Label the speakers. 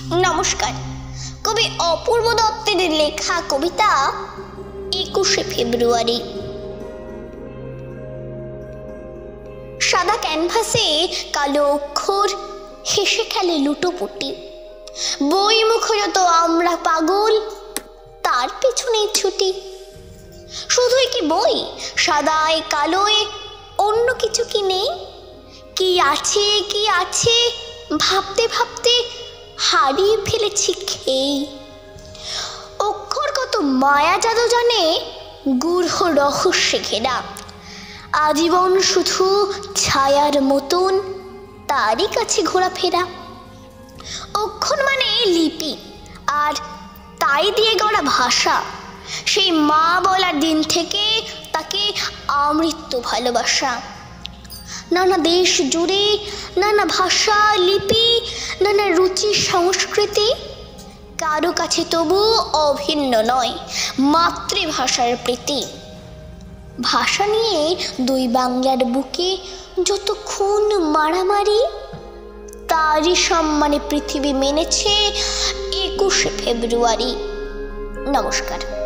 Speaker 1: নমস্কার। কবি অপূর্ব দত্তের লেখা কবিতা 21শে ফেব্রুয়ারি। সাদা ক্যানভাসে কালো অক্ষর হেসে খেলে লুটোপুটি। বই মুখরত আমরা পাগল, তার পেছনে ছুটি। শুধুই কি বই, সাদায় কালোয় অন্য কিছু কি নেই? কি আছে কি আছে ভাবতে ভাবতে হারিয়ে ফেলেছি খেই। অক্ষর কত মায়া জাদু জানে, গূঢ় রহস্যে ঘেরা। আজীবন শুধু ছায়ার মতন তারই কাছে ঘোরাফেরা। অক্ষর মানে লিপি, আর তাই দিয়ে গড়া ভাষা। সেই মা বলার দিন থেকে তাকে আমৃত্যু ভালোবাসা। নানা দেশ জুড়ে নানা ভাষা, লিপি, নানা রুচি, সংস্কৃতি, কারো কাছে তবু অভিন্ন নয় মাতৃভাষার প্রীতি। ভাষা নিয়ে দুই বাংলার বুকে যত খুন মারামারি, তারই সম্মানে পৃথিবী মেনেছে 21শে ফেব্রুয়ারি। নমস্কার।